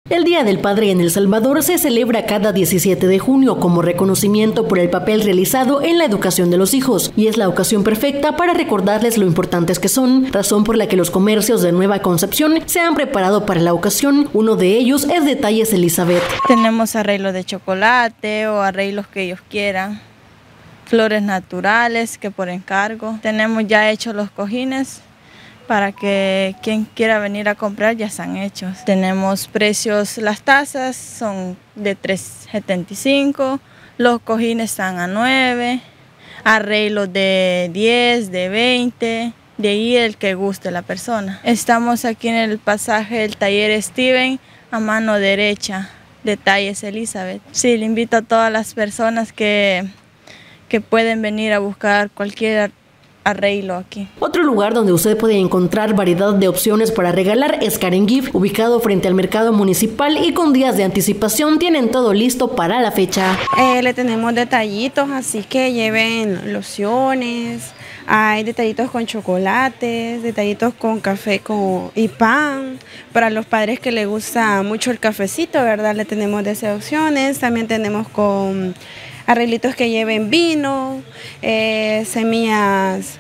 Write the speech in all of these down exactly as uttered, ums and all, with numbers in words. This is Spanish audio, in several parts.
El Día del Padre en El Salvador se celebra cada diecisiete de junio como reconocimiento por el papel realizado en la educación de los hijos, y es la ocasión perfecta para recordarles lo importantes que son, razón por la que los comercios de Nueva Concepción se han preparado para la ocasión. Uno de ellos es Detalles Elizabeth. Tenemos arreglos de chocolate o arreglos que ellos quieran, flores naturales que por encargo. Tenemos ya hechos los cojines para que quien quiera venir a comprar ya están hechos. Tenemos precios, las tazas son de tres setenta y cinco, los cojines están a nueve, arreglos de diez, de veinte, de ahí el que guste la persona. Estamos aquí en el pasaje del taller Steven, a mano derecha, Detalles Elizabeth. Sí, le invito a todas las personas que, que pueden venir a buscar cualquier arreglo aquí. Otro lugar donde usted puede encontrar variedad de opciones para regalar es Karen Gift, ubicado frente al mercado municipal y con días de anticipación tienen todo listo para la fecha. Eh, le tenemos detallitos, así que lleven lociones, hay detallitos con chocolates, detallitos con café con, y pan. Para los padres que les gusta mucho el cafecito, ¿verdad? Le tenemos de esas opciones. También tenemos con arreglitos que lleven vino, eh, semillas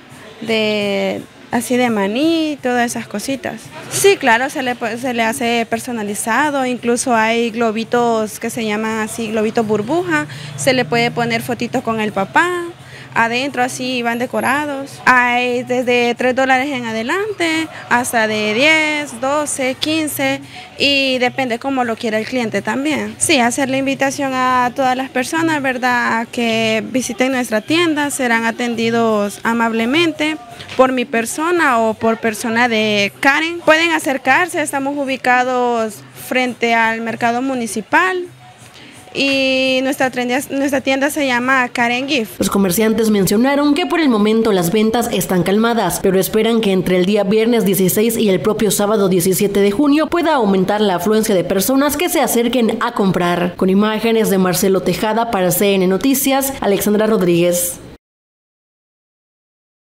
de así de maní, todas esas cositas. Sí, claro, se le, se le hace personalizado, incluso hay globitos que se llaman así, globitos burbuja, se le puede poner fotitos con el papá. Adentro así van decorados. Hay desde tres dólares en adelante hasta de diez, doce, quince y depende cómo lo quiera el cliente también. Sí, hacer la invitación a todas las personas, ¿verdad?, a que visiten nuestra tienda, serán atendidos amablemente por mi persona o por persona de Karen. Pueden acercarse, estamos ubicados frente al mercado municipal. Y nuestra tienda, nuestra tienda se llama Karen Gift. Los comerciantes mencionaron que por el momento las ventas están calmadas, pero esperan que entre el día viernes dieciséis y el propio sábado diecisiete de junio pueda aumentar la afluencia de personas que se acerquen a comprar. Con imágenes de Marcelo Tejada para C N Noticias, Alexandra Rodríguez.